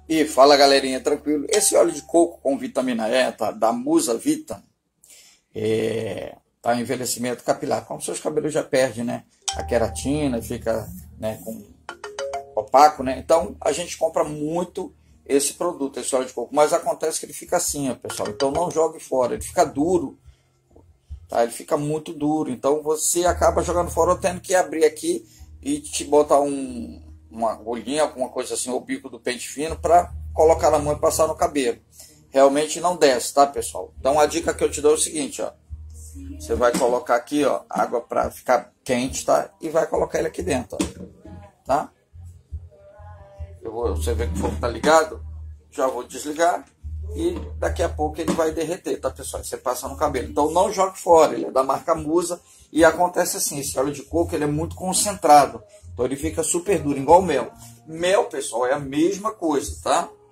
E fala galerinha, tranquilo? Esse óleo de coco com vitamina E, tá? Da Musa Vita, tá envelhecimento capilar. Como seus cabelos já perdem, né? A queratina, fica, né, com opaco, né? Então a gente compra muito esse produto, esse óleo de coco. Mas acontece que ele fica assim, ó, pessoal. Então não jogue fora, ele fica duro, tá? Ele fica muito duro. Então você acaba jogando fora ou tendo que abrir aqui e te botar uma agulhinha, alguma coisa assim, o bico do pente fino, para colocar na mão e passar no cabelo. Realmente não desce, tá, pessoal? Então a dica que eu te dou é o seguinte, ó. Você vai colocar aqui, ó, água para ficar quente, tá? E vai colocar ele aqui dentro, ó, tá? Você vê que o fogo tá ligado, já vou desligar e daqui a pouco ele vai derreter, tá, pessoal? Você passa no cabelo. Então não jogue fora, ele é da marca Musa e acontece assim, esse óleo de coco ele é muito concentrado. Então ele fica super duro, igual mel. Mel, pessoal, é a mesma coisa, tá?